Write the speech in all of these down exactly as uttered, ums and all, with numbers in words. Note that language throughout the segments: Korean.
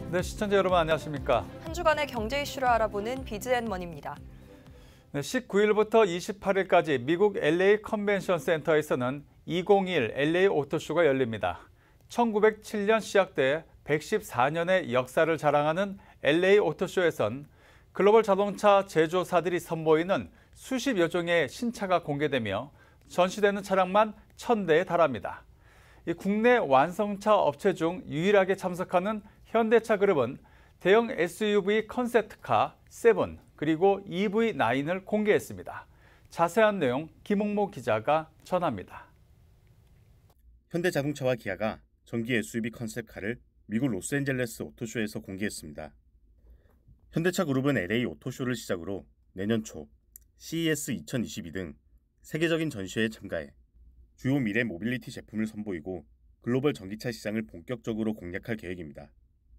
네, 시청자 여러분 안녕하십니까? 한 주간의 경제 이슈를 알아보는 비즈앤머니입니다. 네, 십구 일부터 이십팔 일까지 미국 엘에이 컨벤션 센터에서는 이천일 엘에이 오토쇼가 열립니다. 천구백칠 년 시작돼 백십사 년의 역사를 자랑하는 엘에이 오토쇼에선 글로벌 자동차 제조사들이 선보이는 수십여 종의 신차가 공개되며 전시되는 차량만 천 대에 달합니다. 이 국내 완성차 업체 중 유일하게 참석하는 현대차 그룹은 대형 에스유브이 컨셉트카 세븐 그리고 이브이 나인을 공개했습니다. 자세한 내용 김홍모 기자가 전합니다. 현대자동차와 기아가 전기 에스유브이 컨셉카를 미국 로스앤젤레스 오토쇼에서 공개했습니다. 현대차 그룹은 엘에이 오토쇼를 시작으로 내년 초 씨이에스 이천이십이 등 세계적인 전시회에 참가해 주요 미래 모빌리티 제품을 선보이고 글로벌 전기차 시장을 본격적으로 공략할 계획입니다.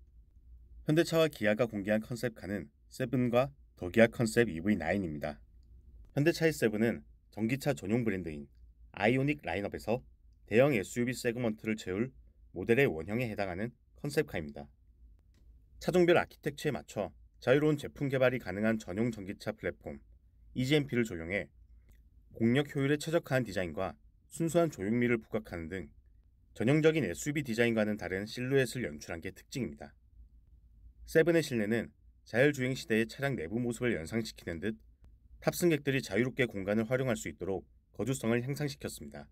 현대차와 기아가 공개한 컨셉카는 세븐과 더 기아 컨셉 이브이 나인입니다. 현대차의 세븐은 전기차 전용 브랜드인 아이오닉 라인업에서 대형 에스유브이 세그먼트를 채울 모델의 원형에 해당하는 컨셉카입니다. 차종별 아키텍처에 맞춰 자유로운 제품 개발이 가능한 전용 전기차 플랫폼 이지엠피를 적용해 공력 효율에 최적화한 디자인과 순수한 조형미를 부각하는 등 전형적인 에스유브이 디자인과는 다른 실루엣을 연출한 게 특징입니다. 세븐의 실내는 자율주행 시대의 차량 내부 모습을 연상시키는 듯 탑승객들이 자유롭게 공간을 활용할 수 있도록 거주성을 향상시켰습니다.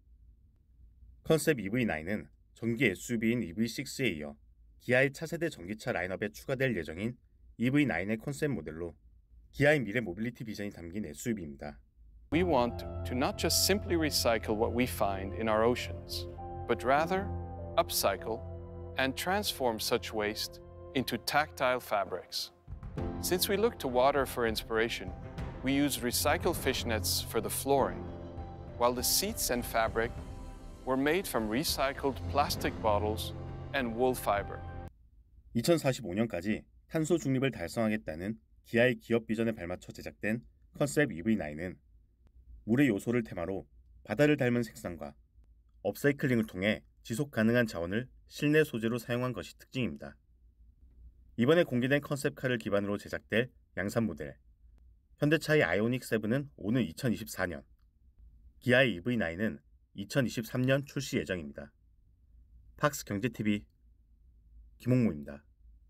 컨셉 이브이 나인은 전기 에스유브이인 이브이 식스에 이어 기아의 차세대 전기차 라인업에 추가될 예정인 이브이 나인의 컨셉 모델로 기아의 미래 모빌리티 비전이 담긴 에스유브이입니다. We want to not just simply recycle what we find in our oceans, but rather upcycle and transform such waste into tactile fabrics. Since we look to water for inspiration, we use recycled fish nets for the flooring, while the seats and fabric were made from recycled plastic bottles and wool fiber. 이천사십오 년까지 탄소 중립을 달성하겠다는 기아의 기업 비전에 발맞춰 제작된 컨셉 이브이 나인은 물의 요소를 테마로 바다를 닮은 색상과 업사이클링을 통해 지속 가능한 자원을 실내 소재로 사용한 것이 특징입니다. 이번에 공개된 컨셉카를 기반으로 제작될 양산 모델 현대차의 아이오닉 세븐은 오는 이천이십사 년, 기아의 이브이 나인은 이천이십삼 년 출시 예정입니다. 팍스 경제티비 김홍모입니다.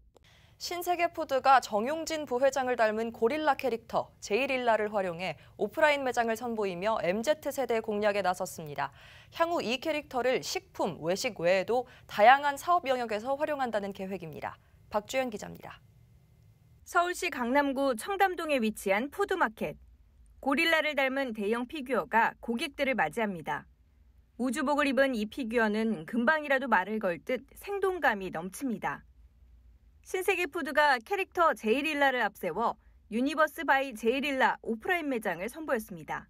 신세계푸드가 정용진 부회장을 닮은 고릴라 캐릭터 제이릴라를 활용해 오프라인 매장을 선보이며 엠지 세대 공략에 나섰습니다. 향후 이 캐릭터를 식품, 외식 외에도 다양한 사업 영역에서 활용한다는 계획입니다. 박주연 기자입니다. 서울시 강남구 청담동에 위치한 푸드마켓. 고릴라를 닮은 대형 피규어가 고객들을 맞이합니다. 우주복을 입은 이 피규어는 금방이라도 말을 걸 듯 생동감이 넘칩니다. 신세계푸드가 캐릭터 제이릴라를 앞세워 유니버스 바이 제이릴라 오프라인 매장을 선보였습니다.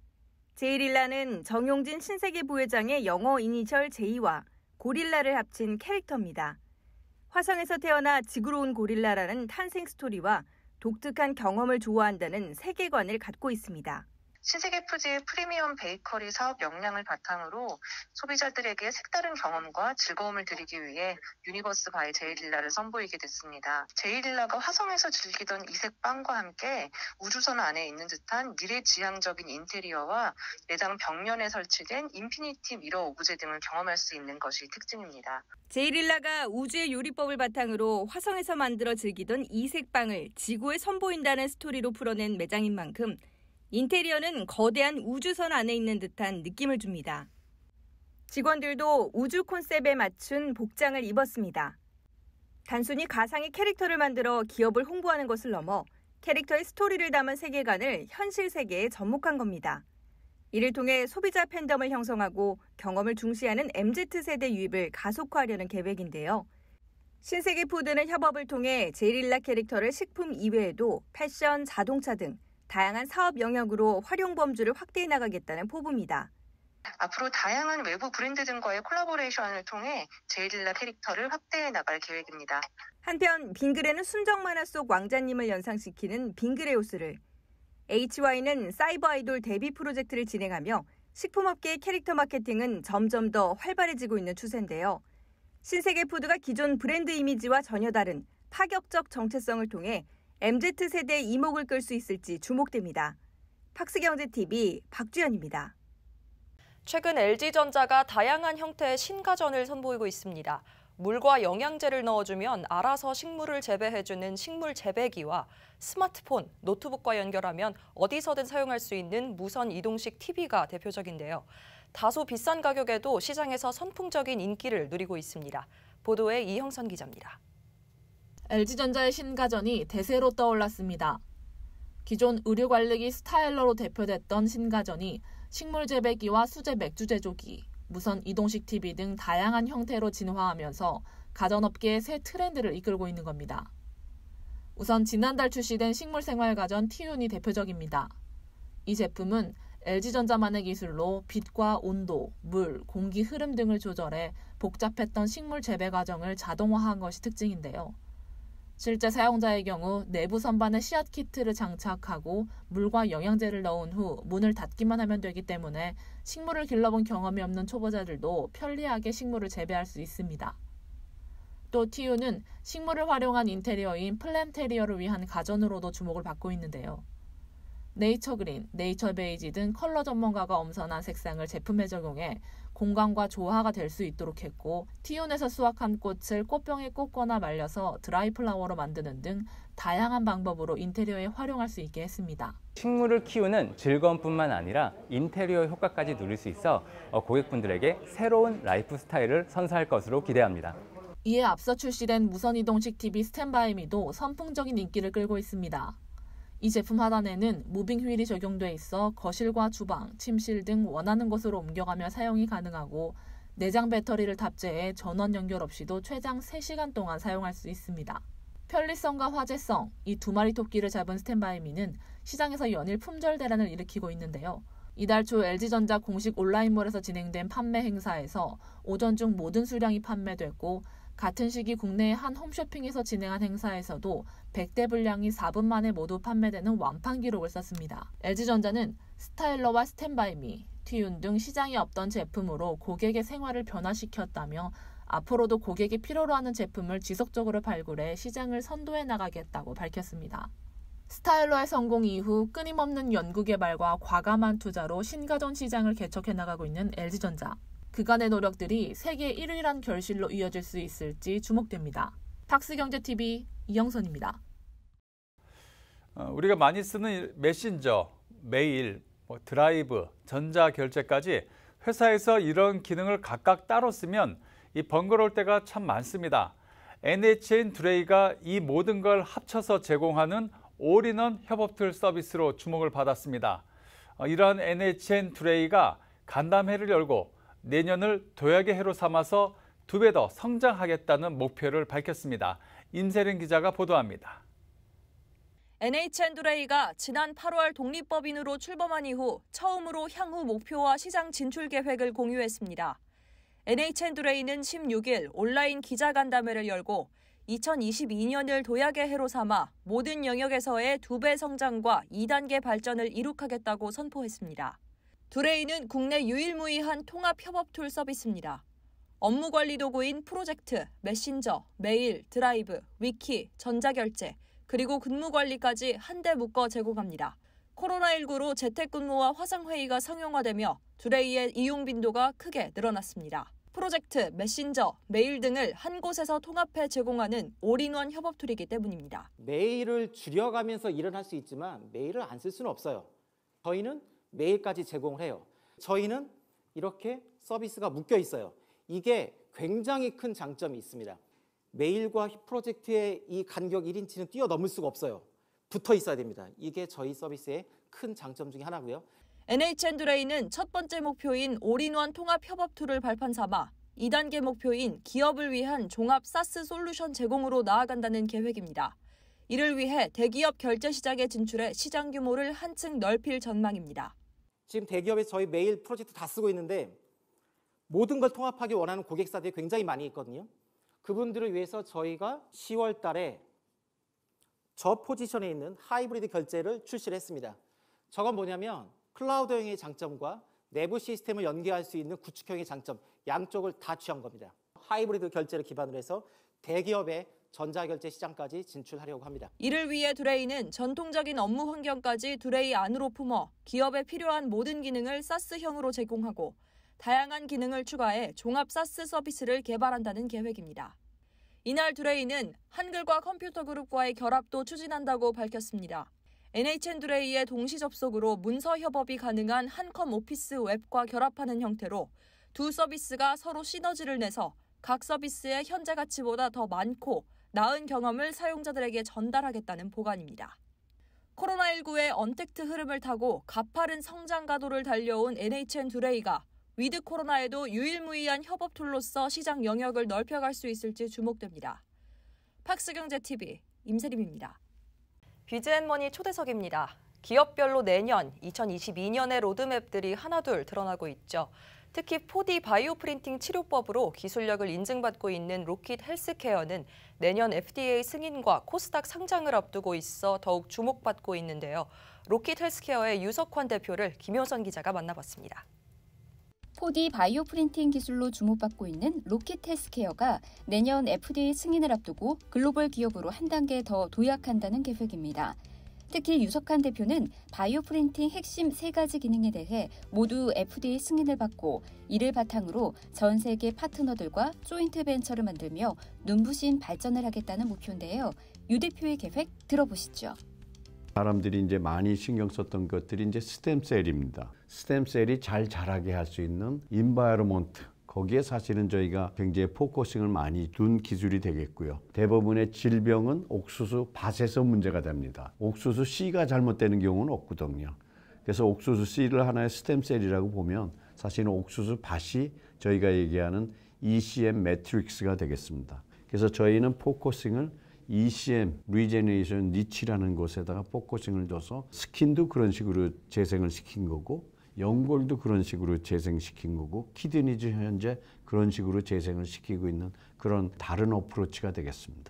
제이릴라는 정용진 신세계 부회장의 영어 이니셜 제이와 고릴라를 합친 캐릭터입니다. 화성에서 태어나 지구로 온 고릴라라는 탄생 스토리와 독특한 경험을 좋아한다는 세계관을 갖고 있습니다. 신세계푸드의 프리미엄 베이커리 사업 역량을 바탕으로 소비자들에게 색다른 경험과 즐거움을 드리기 위해 유니버스 바이 제이릴라를 선보이게 됐습니다. 제이릴라가 화성에서 즐기던 이색 빵과 함께 우주선 안에 있는 듯한 미래지향적인 인테리어와 매장 벽면에 설치된 인피니티 미러 오브제 등을 경험할 수 있는 것이 특징입니다. 제이릴라가 우주의 요리법을 바탕으로 화성에서 만들어 즐기던 이색 빵을 지구에 선보인다는 스토리로 풀어낸 매장인 만큼 인테리어는 거대한 우주선 안에 있는 듯한 느낌을 줍니다. 직원들도 우주 콘셉트에 맞춘 복장을 입었습니다. 단순히 가상의 캐릭터를 만들어 기업을 홍보하는 것을 넘어 캐릭터의 스토리를 담은 세계관을 현실 세계에 접목한 겁니다. 이를 통해 소비자 팬덤을 형성하고 경험을 중시하는 엠지 세대 유입을 가속화하려는 계획인데요. 신세계푸드는 협업을 통해 제이릴라 캐릭터를 식품 이외에도 패션, 자동차 등 다양한 사업 영역으로 활용 범주를 확대해 나가겠다는 포부입니다. 앞으로 다양한 외부 브랜드 등과의 콜라보레이션을 통해 제이릴라 캐릭터를 확대해 나갈 계획입니다. 한편 빙그레는 순정 만화 속 왕자님을 연상시키는 빙그레 호스를, 에이치와이는 사이버 아이돌 데뷔 프로젝트를 진행하며 식품업계의 캐릭터 마케팅은 점점 더 활발해지고 있는 추세인데요. 신세계푸드가 기존 브랜드 이미지와 전혀 다른 파격적 정체성을 통해 엠지 세대의 이목을 끌 수 있을지 주목됩니다. 팍스경제티비 박주연입니다. 최근 엘지전자가 다양한 형태의 신가전을 선보이고 있습니다. 물과 영양제를 넣어주면 알아서 식물을 재배해주는 식물 재배기와 스마트폰, 노트북과 연결하면 어디서든 사용할 수 있는 무선 이동식 티비가 대표적인데요. 다소 비싼 가격에도 시장에서 선풍적인 인기를 누리고 있습니다. 보도에 이형선 기자입니다. 엘지전자의 신가전이 대세로 떠올랐습니다. 기존 의류관리기 스타일러로 대표됐던 신가전이 식물 재배기와 수제 맥주 제조기, 무선 이동식 티비 등 다양한 형태로 진화하면서 가전업계의 새 트렌드를 이끌고 있는 겁니다. 우선 지난달 출시된 식물생활가전 티윤이 대표적입니다. 이 제품은 엘지전자만의 기술로 빛과 온도, 물, 공기 흐름 등을 조절해 복잡했던 식물 재배 과정을 자동화한 것이 특징인데요. 실제 사용자의 경우 내부 선반에 씨앗 키트를 장착하고 물과 영양제를 넣은 후 문을 닫기만 하면 되기 때문에 식물을 길러본 경험이 없는 초보자들도 편리하게 식물을 재배할 수 있습니다. 또 티유는 식물을 활용한 인테리어인 플랜테리어를 위한 가전으로도 주목을 받고 있는데요. 네이처그린, 네이처베이지 등 컬러 전문가가 엄선한 색상을 제품에 적용해 공간과 조화가 될 수 있도록 했고, 티윤에서 수확한 꽃을 꽃병에 꽂거나 말려서 드라이 플라워로 만드는 등 다양한 방법으로 인테리어에 활용할 수 있게 했습니다. 식물을 키우는 즐거움뿐만 아니라 인테리어 효과까지 누릴 수 있어 고객분들에게 새로운 라이프 스타일을 선사할 것으로 기대합니다. 이에 앞서 출시된 무선 이동식 티비 스탠바이미도 선풍적인 인기를 끌고 있습니다. 이 제품 하단에는 무빙 휠이 적용돼 있어 거실과 주방, 침실 등 원하는 곳으로 옮겨가며 사용이 가능하고 내장 배터리를 탑재해 전원 연결 없이도 최장 세 시간 동안 사용할 수 있습니다. 편리성과 화제성, 이 두 마리 토끼를 잡은 스탠바이미는 시장에서 연일 품절 대란을 일으키고 있는데요. 이달 초 엘지전자 공식 온라인몰에서 진행된 판매 행사에서 오전 중 모든 수량이 판매됐고, 같은 시기 국내의 한 홈쇼핑에서 진행한 행사에서도 백 대 분량이 사 분 만에 모두 판매되는 완판 기록을 썼습니다. 엘지전자는 스타일러와 스탠바이미, 티윤 등 시장에 없던 제품으로 고객의 생활을 변화시켰다며 앞으로도 고객이 필요로 하는 제품을 지속적으로 발굴해 시장을 선도해 나가겠다고 밝혔습니다. 스타일러의 성공 이후 끊임없는 연구개발과 과감한 투자로 신가전 시장을 개척해 나가고 있는 엘지전자. 그간의 노력들이 세계 일 위란 결실로 이어질 수 있을지 주목됩니다. 팍스경제티비 이영선입니다. 우리가 많이 쓰는 메신저, 메일, 뭐 드라이브, 전자결제까지 회사에서 이런 기능을 각각 따로 쓰면 이 번거로울 때가 참 많습니다. 엔에이치엔 드레이가 이 모든 걸 합쳐서 제공하는 올인원 협업툴 서비스로 주목을 받았습니다. 이러한 엔에이치엔 드레이가 간담회를 열고 내년을 도약의 해로 삼아서 두 배 더 성장하겠다는 목표를 밝혔습니다. 임세린 기자가 보도합니다. 엔에이치엔 드레이가 지난 팔월 독립법인으로 출범한 이후 처음으로 향후 목표와 시장 진출 계획을 공유했습니다. 엔에이치엔 드레이는 십육 일 온라인 기자간담회를 열고 이천이십이 년을 도약의 해로 삼아 모든 영역에서의 두 배 성장과 이 단계 발전을 이룩하겠다고 선포했습니다. 드레이는 국내 유일무이한 통합 협업 툴 서비스입니다. 업무 관리 도구인 프로젝트, 메신저, 메일, 드라이브, 위키, 전자결제, 그리고 근무 관리까지 한데 묶어 제공합니다. 코로나십구로 재택근무와 화상회의가 상용화되며 드레이의 이용 빈도가 크게 늘어났습니다. 프로젝트, 메신저, 메일 등을 한 곳에서 통합해 제공하는 올인원 협업 툴이기 때문입니다. 메일을 줄여가면서 일을 할 수 있지만 메일을 안 쓸 수는 없어요. 저희는 메일까지 제공을 해요. 저희는 이렇게 서비스가 묶여 있어요. 이게 굉장히 큰 장점이 있습니다. 메일과 프로젝트의 이 간격 일 인치는 뛰어넘을 수가 없어요. 붙어 있어야 됩니다. 이게 저희 서비스의 큰 장점 중에 하나고요. 엔에이치엔 드레이는 첫 번째 목표인 올인원 통합 협업 툴을 발판 삼아 이 단계 목표인 기업을 위한 종합 사스 솔루션 제공으로 나아간다는 계획입니다. 이를 위해 대기업 결제 시장에 진출해 시장 규모를 한층 넓힐 전망입니다. 지금 대기업에서 저희 메일 프로젝트 다 쓰고 있는데 모든 걸 통합하기 원하는 고객사들이 굉장히 많이 있거든요. 그분들을 위해서 저희가 시월 달에 저 포지션에 있는 하이브리드 결제를 출시를 했습니다. 저건 뭐냐면 클라우드형의 장점과 내부 시스템을 연계할 수 있는 구축형의 장점, 양쪽을 다 취한 겁니다. 하이브리드 결제를 기반으로 해서 대기업의 전자결제 시장까지 진출하려고 합니다. 이를 위해 듀레이는 전통적인 업무 환경까지 듀레이 안으로 품어 기업에 필요한 모든 기능을 사스형으로 제공하고 다양한 기능을 추가해 종합 사스 서비스를 개발한다는 계획입니다. 이날 듀레이는 한글과 컴퓨터그룹과의 결합도 추진한다고 밝혔습니다. 엔에이치엔 듀레이의 동시 접속으로 문서 협업이 가능한 한컴 오피스 웹과 결합하는 형태로 두 서비스가 서로 시너지를 내서 각 서비스의 현재 가치보다 더 많고 나은 경험을 사용자들에게 전달하겠다는 보관입니다. 코로나십구의 언택트 흐름을 타고 가파른 성장 가도를 달려온 엔에이치엔 듀레이가 위드 코로나에도 유일무이한 협업 툴로서 시장 영역을 넓혀갈 수 있을지 주목됩니다. 팍스경제티비 임세림입니다. 비즈앤머니 초대석입니다. 기업별로 내년 이천이십이 년의 로드맵들이 하나둘 드러나고 있죠. 특히 포디 바이오 프린팅 치료법으로 기술력을 인증받고 있는 로킷 헬스케어는 내년 에프디에이 승인과 코스닥 상장을 앞두고 있어 더욱 주목받고 있는데요. 로킷 헬스케어의 유석환 대표를 김효선 기자가 만나봤습니다. 포디 바이오 프린팅 기술로 주목받고 있는 로킷 헬스케어가 내년 에프디에이 승인을 앞두고 글로벌 기업으로 한 단계 더 도약한다는 계획입니다. 특히 유석환 대표는 바이오 프린팅 핵심 세 가지 기능에 대해 모두 에프디에이 승인을 받고 이를 바탕으로 전 세계 파트너들과 조인트 벤처를 만들며 눈부신 발전을 하겠다는 목표인데요. 유 대표의 계획 들어보시죠. 사람들이 이제 많이 신경 썼던 것들이 이제 스템셀입니다. 스템셀이 잘 자라게 할 수 있는 인바이러먼트, 거기에 사실은 저희가 굉장히 포커싱을 많이 둔 기술이 되겠고요. 대부분의 질병은 옥수수 밭에서 문제가 됩니다. 옥수수 씨가 잘못되는 경우는 없거든요. 그래서 옥수수 씨를 하나의 스템셀이라고 보면 사실은 옥수수 밭이 저희가 얘기하는 이씨엠 매트릭스가 되겠습니다. 그래서 저희는 포커싱을 이씨엠, 리제네이션 니치라는 곳에다가 포커싱을 둬서 스킨도 그런 식으로 재생을 시킨 거고 연골도 그런 식으로 재생시킨 거고 키드니도 현재 그런 식으로 재생을 시키고 있는 그런 다른 어프로치가 되겠습니다.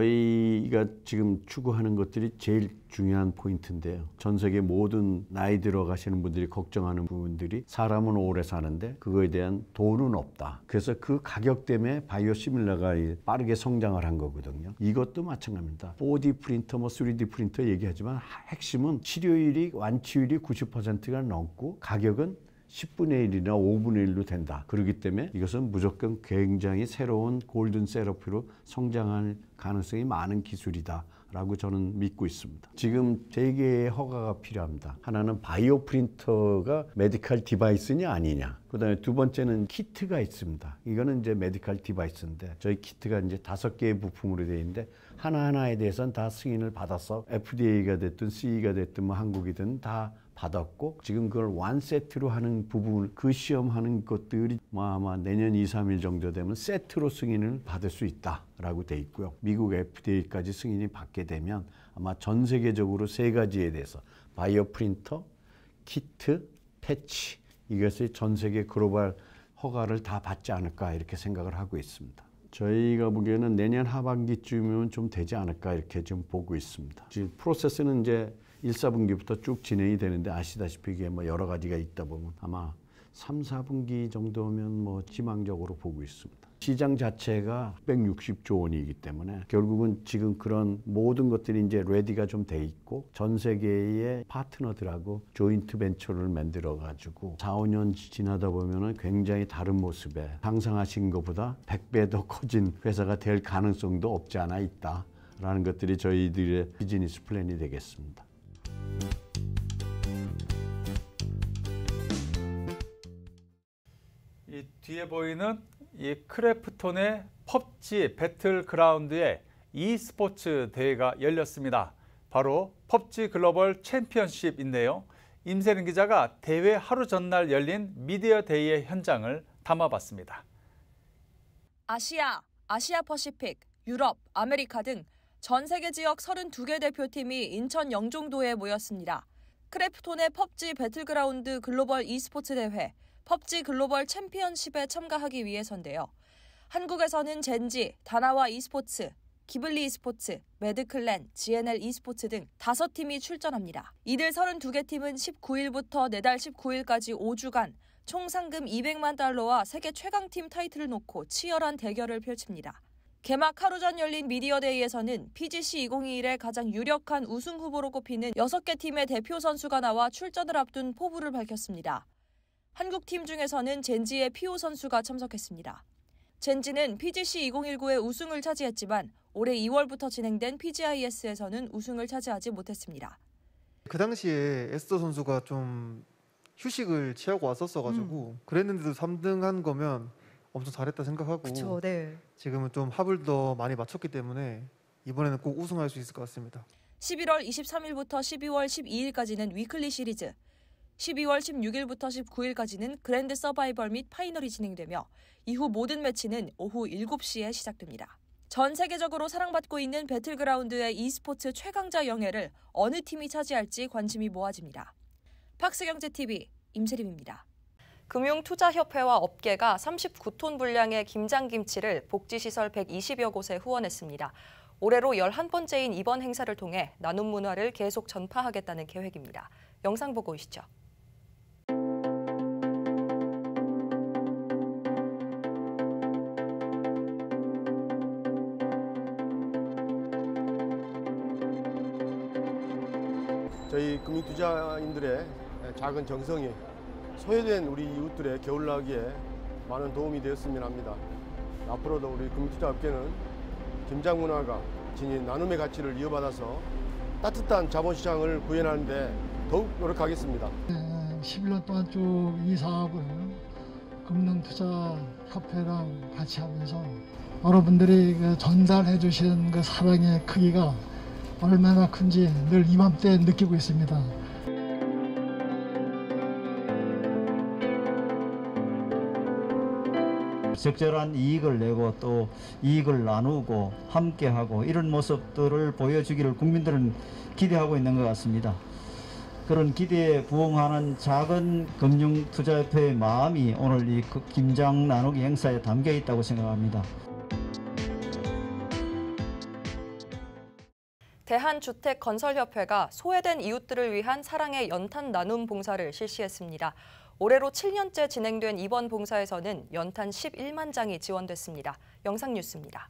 저희가 지금 추구하는 것들이 제일 중요한 포인트인데요. 전 세계 모든 나이 들어가시는 분들이 걱정하는 부분들이 사람은 오래 사는데 그거에 대한 돈은 없다. 그래서 그 가격 때문에 바이오 시밀러가 빠르게 성장을 한 거거든요. 이것도 마찬가지입니다. 포디 프린터, 뭐 쓰리디 프린터 얘기하지만 핵심은 치료율이 완치율이 구십 퍼센트가 넘고 가격은 십분의 일이나 오분의 일로 된다. 그렇기 때문에 이것은 무조건 굉장히 새로운 골든 세러피로 성장할 가능성이 많은 기술이다 라고 저는 믿고 있습니다. 지금 세 개의 허가가 필요합니다. 하나는 바이오 프린터가 메디컬 디바이스냐 아니냐. 그 다음에 두 번째는 키트가 있습니다. 이거는 이제 메디컬 디바이스인데 저희 키트가 이제 다섯 개의 부품으로 되어 있는데 하나하나에 대해서는 다 승인을 받아서 에프디에이가 됐든 씨이가 됐든 뭐 한국이든 다 받았고 지금 그걸 완 세트로 하는 부분 그 시험하는 것들이 아마 내년 이, 삼 일 정도 되면 세트로 승인을 받을 수 있다라고 돼 있고요. 미국 에프디에이까지 승인이 받게 되면 아마 전 세계적으로 세 가지에 대해서 바이오 프린터, 키트, 패치 이것이 전 세계 글로벌 허가를 다 받지 않을까 이렇게 생각을 하고 있습니다. 저희가 보기에는 내년 하반기쯤이면 좀 되지 않을까 이렇게 좀 보고 있습니다. 지금 프로세스는 이제 일, 사분기부터 쭉 진행이 되는데 아시다시피 이게 뭐 여러 가지가 있다 보면 아마 삼, 사분기 정도면 뭐 지망적으로 보고 있습니다. 시장 자체가 백육십조 원이기 때문에 결국은 지금 그런 모든 것들이 이제 레디가 좀 돼 있고 전 세계의 파트너들하고 조인트 벤처를 만들어 가지고 사, 오 년 지나다 보면은 굉장히 다른 모습에 상상하신 것보다 백 배 더 커진 회사가 될 가능성도 없지 않아 있다라는 것들이 저희들의 비즈니스 플랜이 되겠습니다. 이 뒤에 보이는 이 크래프톤의 펍지 배틀그라운드의 e스포츠 대회가 열렸습니다. 바로 펍지 글로벌 챔피언십인데요. 임세린 기자가 대회 하루 전날 열린 미디어 데이의 현장을 담아봤습니다. 아시아, 아시아 퍼시픽, 유럽, 아메리카 등 전 세계 지역 서른두 개 대표팀이 인천 영종도에 모였습니다. 크래프톤의 펍지 배틀그라운드 글로벌 e스포츠 대회, 펍지 글로벌 챔피언십에 참가하기 위해서인데요. 한국에서는 젠지, 다나와 e스포츠, 기블리 e스포츠, 매드클랜, 지엔엘 e스포츠 등 다섯 팀이 출전합니다. 이들 서른두 개 팀은 십구 일부터 내달 십구 일까지 오 주간 총 상금 이백만 달러와 세계 최강팀 타이틀을 놓고 치열한 대결을 펼칩니다. 개막 하루 전 열린 미디어데이에서는 피지씨 이천이십일의 가장 유력한 우승 후보로 꼽히는 여섯 개 팀의 대표 선수가 나와 출전을 앞둔 포부를 밝혔습니다. 한국 팀 중에서는 젠지의 피오 선수가 참석했습니다. 젠지는 피지씨 이천십구의 우승을 차지했지만 올해 이월부터 진행된 피지아이에스에서는 우승을 차지하지 못했습니다. 그 당시에 에스더 선수가 좀 휴식을 취하고 왔었어가지고 음. 그랬는데도 삼 등 한 거면 엄청 잘했다 생각하고 그쵸, 네. 지금은 좀 합을 더 많이 맞췄기 때문에 이번에는 꼭 우승할 수 있을 것 같습니다. 십일월 이십삼일부터 십이월 십이일까지는 위클리 시리즈, 십이월 십육일부터 십구일까지는 그랜드 서바이벌 및 파이널이 진행되며 이후 모든 매치는 오후 일곱 시에 시작됩니다. 전 세계적으로 사랑받고 있는 배틀그라운드의 e스포츠 최강자 영예를 어느 팀이 차지할지 관심이 모아집니다. 박스경제티비 임세림입니다. 금융투자협회와 업계가 삼십구 톤 분량의 김장김치를 복지시설 백이십여 곳에 후원했습니다. 올해로 열한 번째인 이번 행사를 통해 나눔 문화를 계속 전파하겠다는 계획입니다. 영상 보고 오시죠. 저희 금융투자인들의 작은 정성이 소외된 우리 이웃들의 겨울나기에 많은 도움이 되었으면 합니다. 앞으로도 우리 금융투자업계는 김장 문화가 지닌 나눔의 가치를 이어받아서 따뜻한 자본시장을 구현하는 데 더욱 노력하겠습니다. 십일 년 동안 쭉 이 사업을 금융투자협회랑 같이 하면서 여러분들이 전달해 주신 그 사랑의 크기가 얼마나 큰지 늘 이맘때 느끼고 있습니다. 적절한 이익을 내고 또 이익을 나누고 함께하고 이런 모습들을 보여주기를 국민들은 기대하고 있는 것 같습니다. 그런 기대에 부응하는 작은 금융투자협회의 마음이 오늘 이 김장 나누기 행사에 담겨 있다고 생각합니다. 대한주택건설협회가 소외된 이웃들을 위한 사랑의 연탄 나눔 봉사를 실시했습니다. 올해로 칠 년째 진행된 이번 봉사에서는 연탄 십일만 장이 지원됐습니다. 영상 뉴스입니다.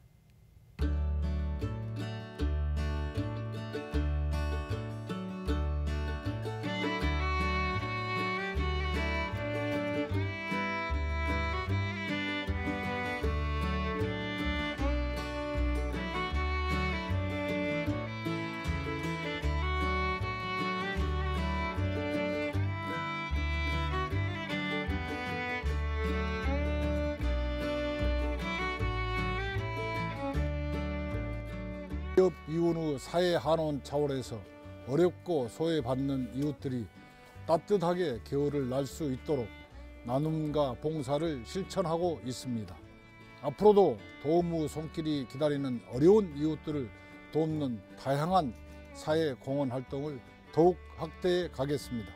기업 이혼 후 사회 환원 차원에서 어렵고 소외받는 이웃들이 따뜻하게 겨울을 날 수 있도록 나눔과 봉사를 실천하고 있습니다. 앞으로도 도움 후 손길이 기다리는 어려운 이웃들을 돕는 다양한 사회 공헌 활동을 더욱 확대해 가겠습니다.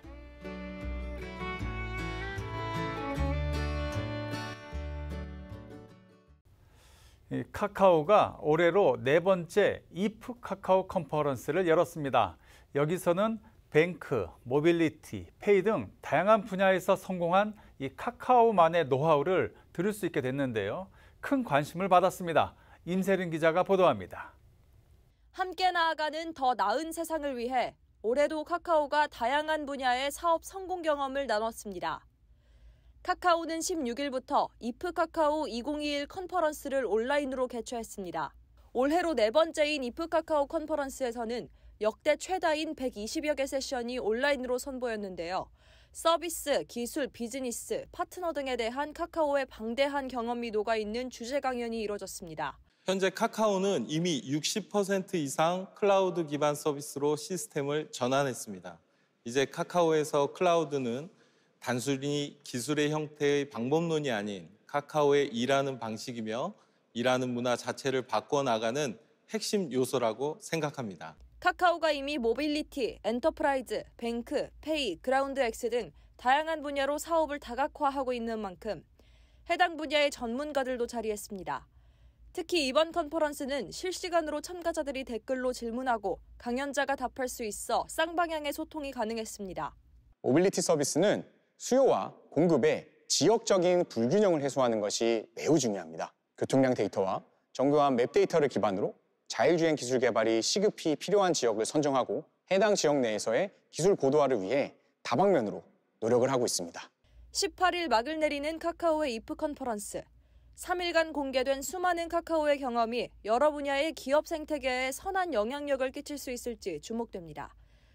카카오가 올해로 네 번째 이프 카카오 컨퍼런스를 열었습니다. 여기서는 뱅크, 모빌리티, 페이 등 다양한 분야에서 성공한 이 카카오만의 노하우를 들을 수 있게 됐는데요. 큰 관심을 받았습니다. 임세린 기자가 보도합니다. 함께 나아가는 더 나은 세상을 위해 올해도 카카오가 다양한 분야의 사업 성공 경험을 나눴습니다. 카카오는 십육일부터 이프 카카오 이천이십일 컨퍼런스를 온라인으로 개최했습니다. 올해로 네 번째인 이프 카카오 컨퍼런스에서는 역대 최다인 백이십여 개 세션이 온라인으로 선보였는데요. 서비스, 기술, 비즈니스, 파트너 등에 대한 카카오의 방대한 경험이 녹아있는 주제 강연이 이뤄졌습니다. 현재 카카오는 이미 육십 퍼센트 이상 클라우드 기반 서비스로 시스템을 전환했습니다. 이제 카카오에서 클라우드는 단순히 기술의 형태의 방법론이 아닌 카카오의 일하는 방식이며 일하는 문화 자체를 바꿔나가는 핵심 요소라고 생각합니다. 카카오가 이미 모빌리티, 엔터프라이즈, 뱅크, 페이, 그라운드엑스 등 다양한 분야로 사업을 다각화하고 있는 만큼 해당 분야의 전문가들도 자리했습니다. 특히 이번 컨퍼런스는 실시간으로 참가자들이 댓글로 질문하고 강연자가 답할 수 있어 쌍방향의 소통이 가능했습니다. 모빌리티 서비스는 수요와 공급의 지역적인 불균형을 해소하는 것이 매우 중요합니다. 교통량 데이터와 정교한 맵 데이터를 기반으로 자율주행 기술 개발이 시급히 필요한 지역을 선정하고 해당 지역 내에서의 기술 고도화를 위해 다방면으로 노력을 하고 있습니다. 십팔 일 막을 내리는 카카오의 이프 컨퍼런스. 삼 일간 공개된 수많은 카카오의 경험이 여러 분야의 기업 생태계에 선한 영향력을 끼칠 수 있을지 주목됩니다.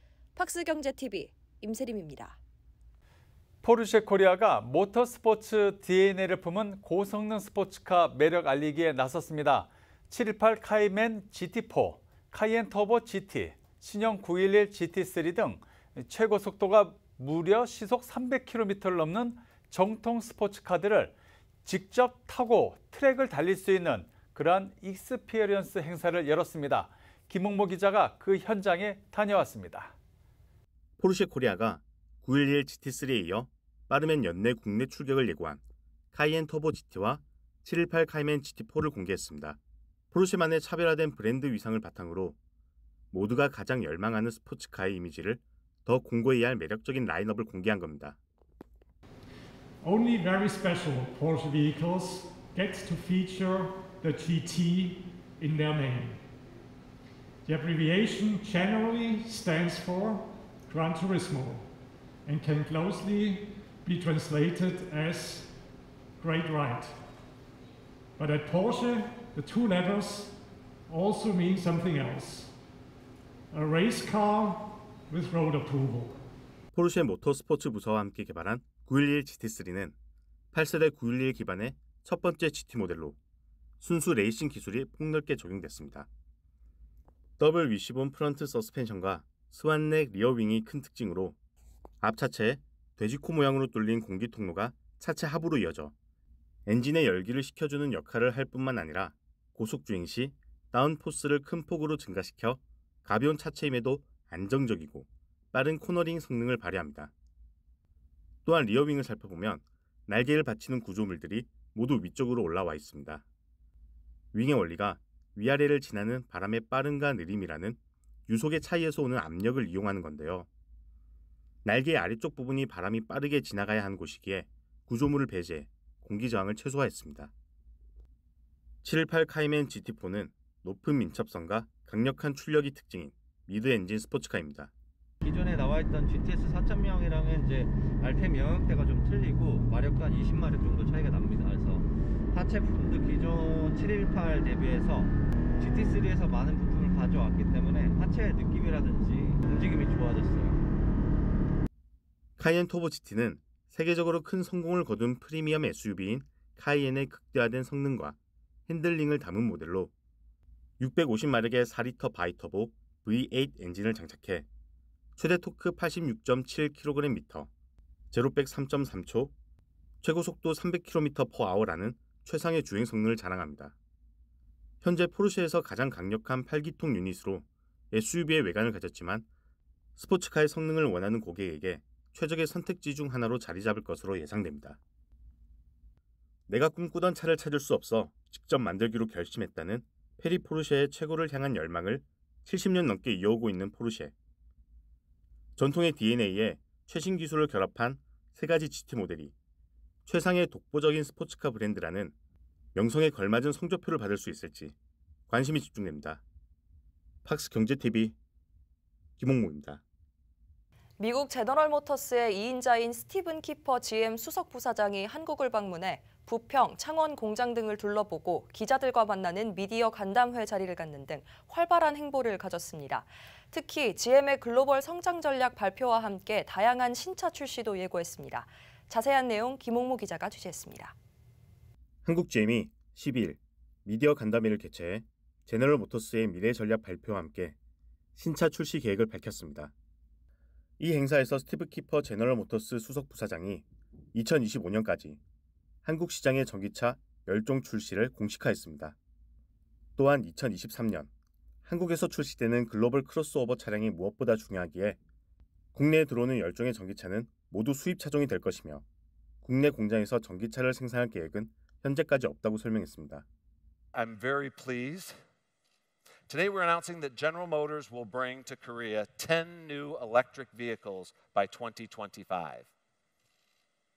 팍스경제티비 임세림입니다. 포르쉐 코리아가 모터스포츠 디엔에이를 품은 고성능 스포츠카 매력 알리기에 나섰습니다. 칠일팔 카이맨 지티포, 카이엔 터보 지티, 신형 구일일 지티쓰리 등 최고 속도가 무려 시속 삼백 킬로미터를 넘는 정통 스포츠카들을 직접 타고 트랙을 달릴 수 있는 그러한 익스피리언스 행사를 열었습니다. 김홍모 기자가 그 현장에 다녀왔습니다. 포르쉐 코리아가 구일일 지티쓰리에 이어 빠르면 연내 국내 출격을 예고한 카이엔 터보 지티와 칠일팔 카이맨 지티포를 공개했습니다. 포르쉐만의 차별화된 브랜드 위상을 바탕으로 모두가 가장 열망하는 스포츠카의 이미지를 더 공고히 할 매력적인 라인업을 공개한 겁니다. Only very special Porsche vehicles get to feature the G T in their name. The abbreviation generally stands for Gran Turismo and can closely be translated as Great Ride. But at Porsche, the two letters also mean something else. A race car with road approval. 포르쉐 모터스포츠 부서와 함께 개발한 구일일 지티쓰리는 팔 세대 구일일 기반의 첫 번째 지티 모델로 순수 레이싱 기술이 폭넓게 적용됐습니다. 더블 위시본 프런트 서스펜션과 스완넥 리어윙이 큰 특징으로 앞 차체에 돼지코 모양으로 뚫린 공기 통로가 차체 하부로 이어져 엔진의 열기를 식혀주는 역할을 할 뿐만 아니라 고속주행 시 다운포스를 큰 폭으로 증가시켜 가벼운 차체임에도 안정적이고 빠른 코너링 성능을 발휘합니다. 또한 리어윙을 살펴보면 날개를 받치는 구조물들이 모두 위쪽으로 올라와 있습니다. 윙의 원리가 위아래를 지나는 바람의 빠름과 느림이라는 유속의 차이에서 오는 압력을 이용하는 건데요. 날개의 아래쪽 부분이 바람이 빠르게 지나가야 하는 곳이기에 구조물을 배제해 공기 저항을 최소화했습니다. 칠일팔 카이맨 지티포는 높은 민첩성과 강력한 출력이 특징인 미드 엔진 스포츠카입니다. 기존에 나와있던 지티에스 사천명이랑은 이제 알템 영역대가 좀 틀리고 마력도 한 이십 마력 정도 차이가 납니다. 그래서 하체 부품도 기존 칠일팔 대비해서 지티쓰리에서 많은 부품을 가져왔기 때문에 하체의 느낌이라든지 움직임이 좋아졌어요. 카이엔 터보 지티는 세계적으로 큰 성공을 거둔 프리미엄 에스유브이인 카이엔의 극대화된 성능과 핸들링을 담은 모델로 육백오십 마력의 사 리터 바이터보 브이 에잇 엔진을 장착해 최대 토크 팔십육 점 칠 킬로그램미터, 제로백 삼 점 삼 초, 최고 속도 삼백 킬로미터 퍼 아워라는 최상의 주행 성능을 자랑합니다. 현재 포르쉐에서 가장 강력한 팔 기통 유닛으로 에스유브이의 외관을 가졌지만 스포츠카의 성능을 원하는 고객에게 최적의 선택지 중 하나로 자리 잡을 것으로 예상됩니다. 내가 꿈꾸던 차를 찾을 수 없어 직접 만들기로 결심했다는 페리 포르쉐의 최고를 향한 열망을 칠십 년 넘게 이어오고 있는 포르쉐. 전통의 디엔에이에 최신 기술을 결합한 세 가지 지티 모델이 최상의 독보적인 스포츠카 브랜드라는 명성에 걸맞은 성적표를 받을 수 있을지 관심이 집중됩니다. 팍스 경제티비 김홍모입니다. 미국 제너럴 모터스의 이 인자인 스티븐 키퍼 지엠 수석 부사장이 한국을 방문해 부평, 창원 공장 등을 둘러보고 기자들과 만나는 미디어 간담회 자리를 갖는 등 활발한 행보를 가졌습니다. 특히 지엠의 글로벌 성장 전략 발표와 함께 다양한 신차 출시도 예고했습니다. 자세한 내용 김홍모 기자가 취재했습니다. 한국 지엠이 십이 일 미디어 간담회를 개최해 제너럴 모터스의 미래 전략 발표와 함께 신차 출시 계획을 밝혔습니다. 이 행사에서 스티브 키퍼 제너럴 모터스 수석 부사장이 이천이십오 년까지 한국 시장의 전기차 십 종 출시를 공식화했습니다. 또한 이천이십삼 년 한국에서 출시되는 글로벌 크로스오버 차량이 무엇보다 중요하기에 국내에 들어오는 십 종의 전기차는 모두 수입 차종이 될 것이며 국내 공장에서 전기차를 생산할 계획은 현재까지 없다고 설명했습니다. I'm very pleased. Today we're announcing that General Motors will bring to Korea ten new electric vehicles by twenty twenty-five.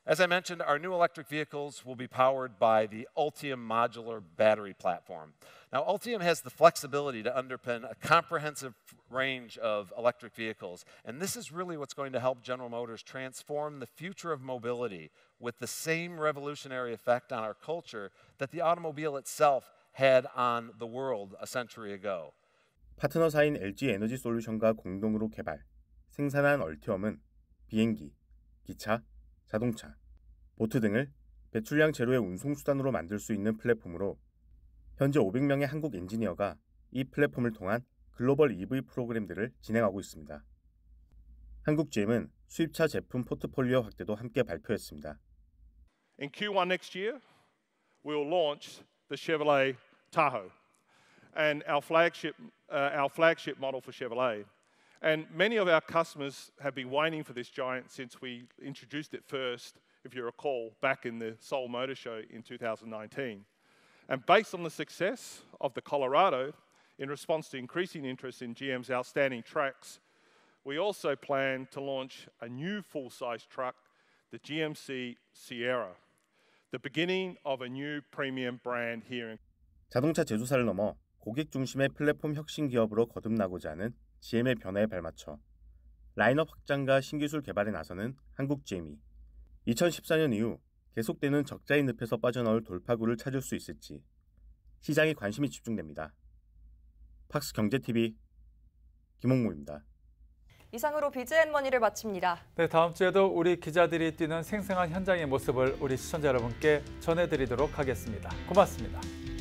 As I mentioned, our new electric vehicles will be powered by the Ultium modular battery platform. Now, Ultium has the flexibility to underpin a comprehensive range of electric vehicles, and this is really what's going to help General Motors transform the future of mobility with the same revolutionary effect on our culture that the automobile itself had on the world a century ago. 파트너사인 엘지 에너지 솔루션과 공동으로 개발, 생산한 얼티엄은 비행기, 기차, 자동차, 보트 등을 배출량 제로의 운송수단으로 만들 수 있는 플랫폼으로 현재 오백 명의 한국 엔지니어가 이 플랫폼을 통한 글로벌 이브이 프로그램들을 진행하고 있습니다. 한국지엠은 수입차 제품 포트폴리오 확대도 함께 발표했습니다. In Q one next year, we will launch the Chevrolet Tahoe, and our flagship, uh, our flagship model for Chevrolet. And many of our customers have been waiting for this giant since we introduced it first, if you recall, back in the Seoul Motor Show in two thousand nineteen. And based on the success of the Colorado, in response to increasing interest in G M's outstanding tracks, we also plan to launch a new full-size truck, the G M C Sierra, the beginning of a new premium brand here in. 자동차 제조사를 넘어 고객 중심의 플랫폼 혁신 기업으로 거듭나고자 하는 지엠의 변화에 발맞춰 라인업 확장과 신기술 개발에 나서는 한국지엠이 이천십사 년 이후 계속되는 적자의 늪에서 빠져나올 돌파구를 찾을 수 있을지 시장에 관심이 집중됩니다. 팍스 경제티비 김홍무입니다. 이상으로 비즈앤머니를 마칩니다. 네, 다음 주에도 우리 기자들이 뛰는 생생한 현장의 모습을 우리 시청자 여러분께 전해드리도록 하겠습니다. 고맙습니다.